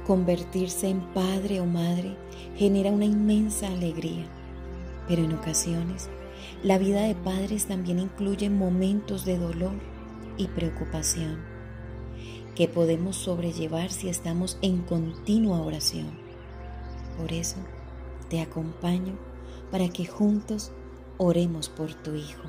Convertirse en padre o madre genera una inmensa alegría, pero en ocasiones la vida de padres también incluye momentos de dolor y preocupación que podemos sobrellevar si estamos en continua oración. Por eso te acompaño para que juntos oremos por tu hijo.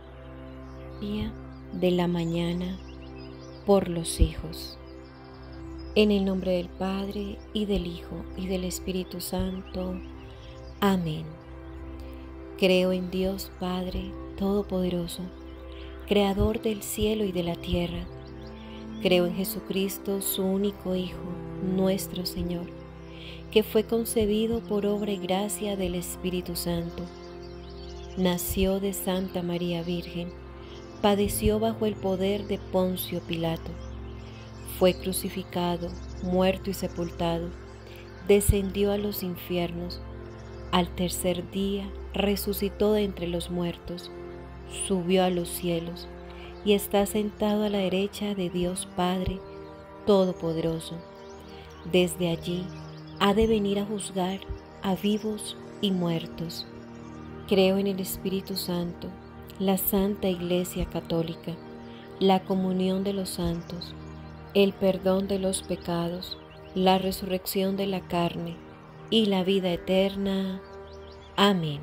Día de la mañana por los hijos. En el nombre del Padre, y del Hijo, y del Espíritu Santo. Amén. Creo en Dios Padre Todopoderoso, Creador del cielo y de la tierra. Creo en Jesucristo, su único Hijo, nuestro Señor, que fue concebido por obra y gracia del Espíritu Santo. Nació de Santa María Virgen, padeció bajo el poder de Poncio Pilato. Fue crucificado, muerto y sepultado, descendió a los infiernos. Al tercer día resucitó de entre los muertos, subió a los cielos y está sentado a la derecha de Dios Padre Todopoderoso. Desde allí ha de venir a juzgar a vivos y muertos. Creo en el Espíritu Santo, la Santa Iglesia Católica, la comunión de los santos, el perdón de los pecados, la resurrección de la carne y la vida eterna. Amén.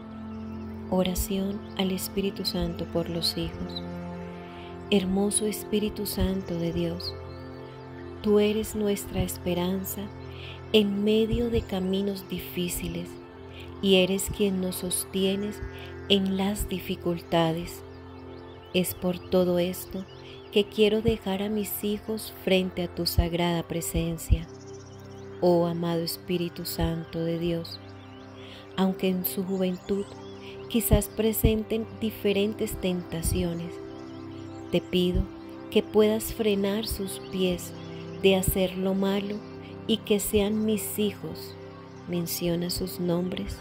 Oración al Espíritu Santo por los hijos. Hermoso Espíritu Santo de Dios, tú eres nuestra esperanza en medio de caminos difíciles y eres quien nos sostienes en las dificultades. Es por todo esto que quiero dejar a mis hijos frente a tu sagrada presencia, oh amado Espíritu Santo de Dios. Aunque en su juventud quizás presenten diferentes tentaciones, te pido que puedas frenar sus pies de hacer lo malo y que sean mis hijos. Menciona sus nombres.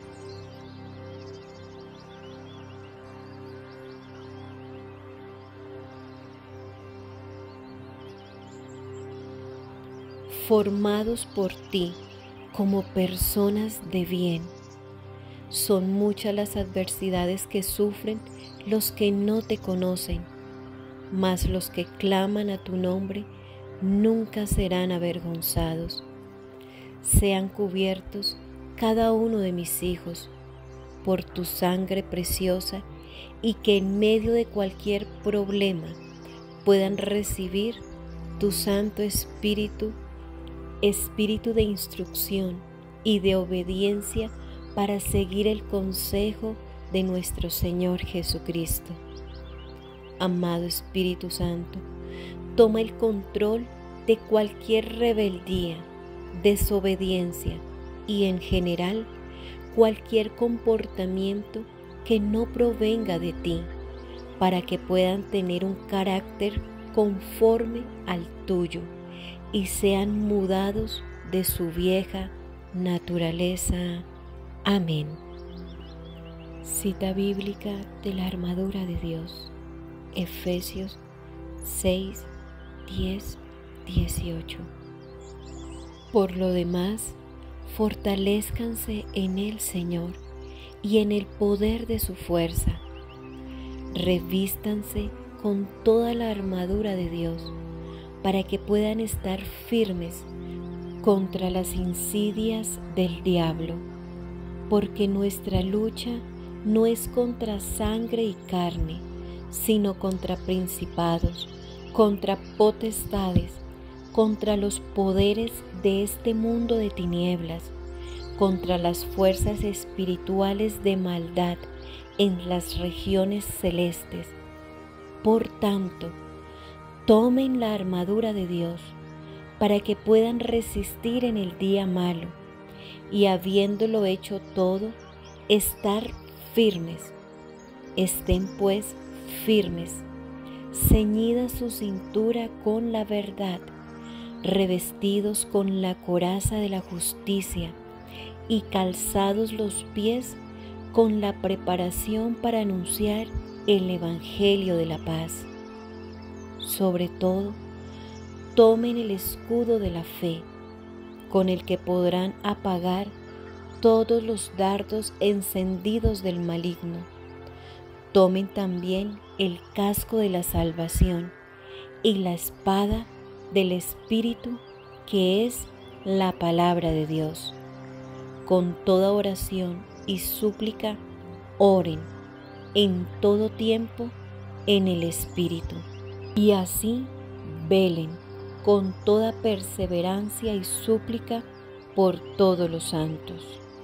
Formados por ti como personas de bien. Son muchas las adversidades que sufren los que no te conocen, mas los que claman a tu nombre nunca serán avergonzados. Sean cubiertos cada uno de mis hijos por tu sangre preciosa y que en medio de cualquier problema puedan recibir tu Santo Espíritu, Espíritu de instrucción y de obediencia para seguir el consejo de nuestro Señor Jesucristo. Amado Espíritu Santo, toma el control de cualquier rebeldía, desobediencia y en general cualquier comportamiento que no provenga de ti, para que puedan tener un carácter conforme al tuyo y sean mudados de su vieja naturaleza. Amén. Cita bíblica de la armadura de Dios. Efesios 6, 10, 18. Por lo demás, fortalézcanse en el Señor y en el poder de su fuerza. Revístanse con toda la armadura de Dios para que puedan estar firmes contra las insidias del diablo, porque nuestra lucha no es contra sangre y carne, sino contra principados, contra potestades, contra los poderes de este mundo de tinieblas, contra las fuerzas espirituales de maldad en las regiones celestes. Por tanto, tomen la armadura de Dios para que puedan resistir en el día malo y, habiéndolo hecho todo, estar firmes. Estén pues firmes, ceñida su cintura con la verdad, revestidos con la coraza de la justicia y calzados los pies con la preparación para anunciar el Evangelio de la paz. Sobre todo, tomen el escudo de la fe con el que podrán apagar todos los dardos encendidos del maligno. Tomen también el casco de la salvación y la espada del Espíritu, que es la palabra de Dios. Con toda oración y súplica, oren en todo tiempo en el Espíritu, y así velen con toda perseverancia y súplica por todos los santos.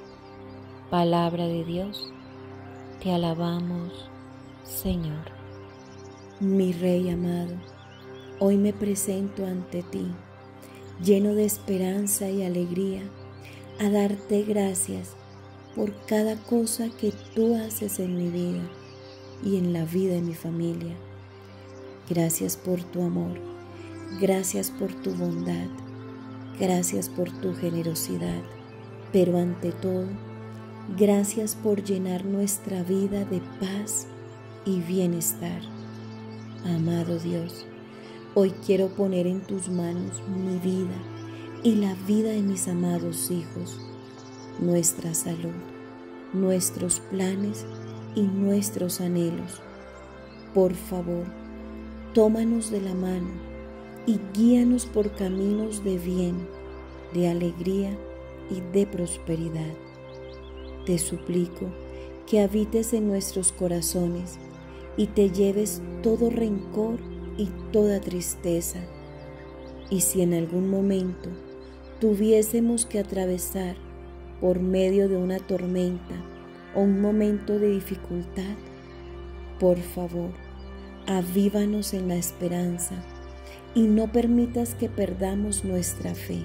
Palabra de Dios, te alabamos, Señor. Mi Rey amado, hoy me presento ante ti, lleno de esperanza y alegría, a darte gracias por cada cosa que tú haces en mi vida y en la vida de mi familia. Gracias por tu amor, gracias por tu bondad, gracias por tu generosidad, pero ante todo, gracias por llenar nuestra vida de paz y bienestar. Amado Dios, hoy quiero poner en tus manos mi vida y la vida de mis amados hijos, nuestra salud, nuestros planes y nuestros anhelos. Por favor, tómanos de la mano y guíanos por caminos de bien, de alegría y de prosperidad. Te suplico que habites en nuestros corazones y te lleves todo rencor y toda tristeza. Y si en algún momento tuviésemos que atravesar por medio de una tormenta o un momento de dificultad, por favor, avívanos en la esperanza y no permitas que perdamos nuestra fe.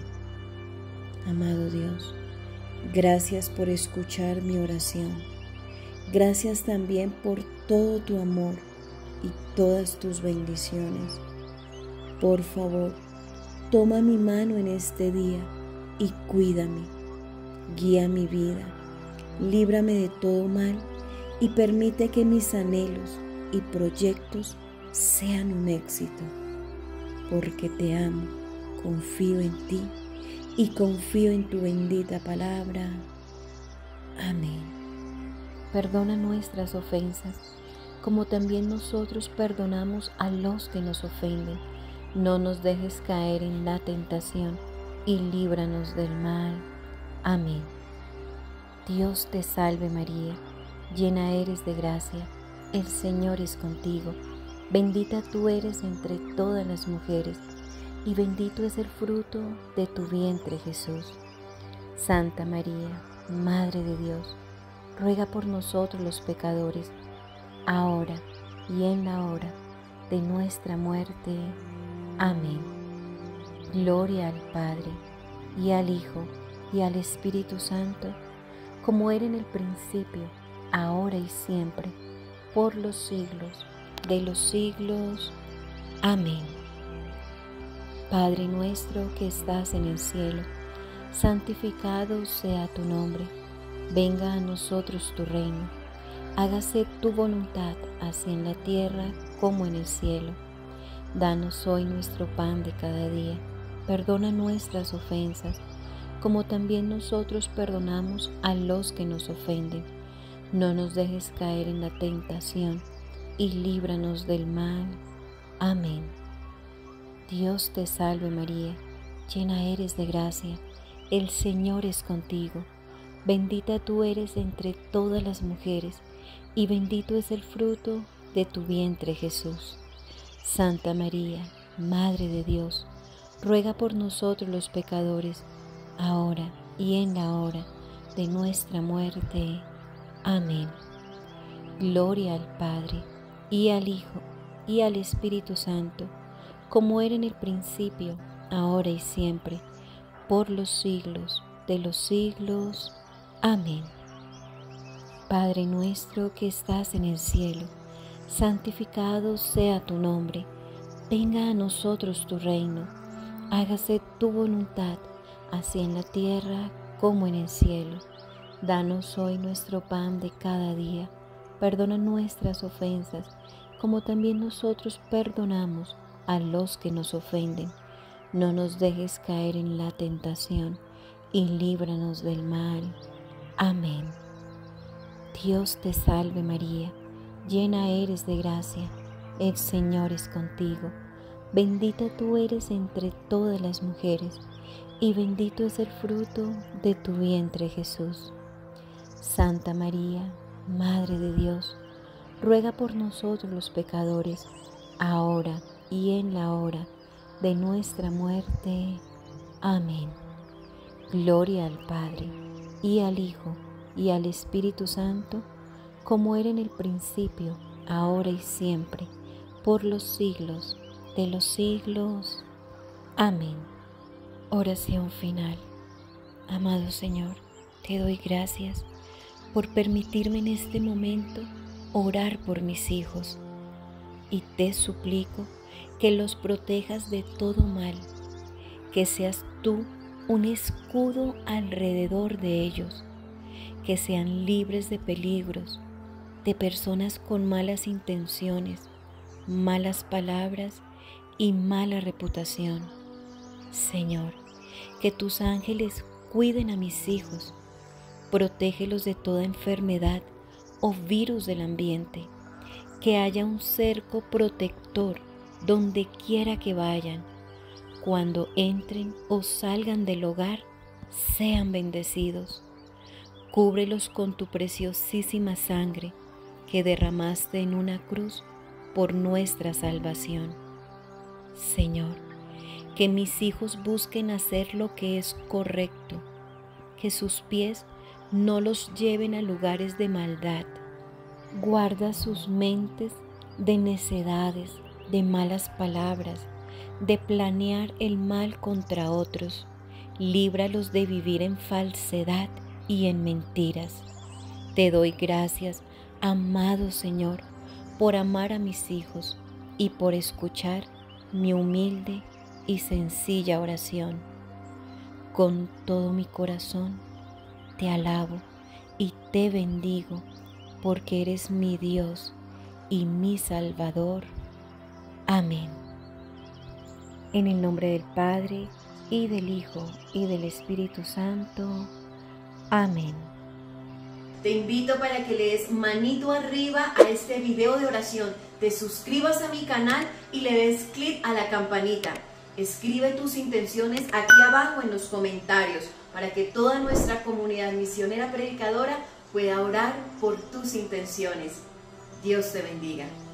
Amado Dios, gracias por escuchar mi oración. Gracias también por todo tu amor y todas tus bendiciones. Por favor, toma mi mano en este día y cuídame. Guía mi vida, líbrame de todo mal y permite que mis anhelos y proyectos sean un éxito. Porque te amo, confío en ti y confío en tu bendita palabra. Amén. Perdona nuestras ofensas, como también nosotros perdonamos a los que nos ofenden. No nos dejes caer en la tentación y líbranos del mal. Amén. Dios te salve María, llena eres de gracia, el Señor es contigo. Bendita tú eres entre todas las mujeres, y bendito es el fruto de tu vientre Jesús. Santa María, Madre de Dios, ruega por nosotros los pecadores, ahora y en la hora de nuestra muerte. Amén. Gloria al Padre, y al Hijo, y al Espíritu Santo, como era en el principio, ahora y siempre, por los siglos de los siglos. Amén. Padre nuestro que estás en el cielo, santificado sea tu nombre. Venga a nosotros tu reino. Hágase tu voluntad, así en la tierra como en el cielo. Danos hoy nuestro pan de cada día. Perdona nuestras ofensas, como también nosotros perdonamos a los que nos ofenden. No nos dejes caer en la tentación y líbranos del mal. Amén. Dios te salve María, llena eres de gracia, el Señor es contigo. Bendita tú eres entre todas las mujeres, y bendito es el fruto de tu vientre Jesús. Santa María, Madre de Dios, ruega por nosotros los pecadores, ahora y en la hora de nuestra muerte. Amén. Gloria al Padre, y al Hijo, y al Espíritu Santo, como era en el principio, ahora y siempre, por los siglos de los siglos. Amén. Padre nuestro que estás en el cielo, santificado sea tu nombre. Venga a nosotros tu reino. Hágase tu voluntad, así en la tierra como en el cielo. Danos hoy nuestro pan de cada día. Perdona nuestras ofensas, como también nosotros perdonamos a los que nos ofenden. No nos dejes caer en la tentación y líbranos del mal. Amén. Dios te salve María, llena eres de gracia, el Señor es contigo. Bendita tú eres entre todas las mujeres, y bendito es el fruto de tu vientre Jesús. Santa María, Madre de Dios, ruega por nosotros los pecadores, ahora y en la hora de nuestra muerte. Amén. Gloria al Padre, y al Hijo, y al Espíritu Santo, como era en el principio, ahora y siempre, por los siglos de los siglos. Amén. Oración final. Amado Señor, te doy gracias por permitirme en este momento orar por mis hijos, y te suplico que los protejas de todo mal, que seas tú un escudo alrededor de ellos, que sean libres de peligros, de personas con malas intenciones, malas palabras y mala reputación. Señor, que tus ángeles cuiden a mis hijos, protégelos de toda enfermedad o virus del ambiente, que haya un cerco protector donde quiera que vayan. Cuando entren o salgan del hogar, sean bendecidos. Cúbrelos con tu preciosísima sangre que derramaste en una cruz por nuestra salvación. Señor, que mis hijos busquen hacer lo que es correcto, que sus pies no los lleven a lugares de maldad. Guarda sus mentes de necedades, de malas palabras, de planear el mal contra otros. Líbralos de vivir en falsedad y en mentiras. Te doy gracias, amado Señor, por amar a mis hijos y por escuchar mi humilde y sencilla oración. Con todo mi corazón te alabo y te bendigo, porque eres mi Dios y mi Salvador. Amén. En el nombre del Padre, y del Hijo, y del Espíritu Santo. Amén. Te invito para que le des manito arriba a este video de oración, te suscribas a mi canal y le des clic a la campanita. Escribe tus intenciones aquí abajo en los comentarios para que toda nuestra comunidad misionera predicadora pueda orar por tus intenciones. Dios te bendiga.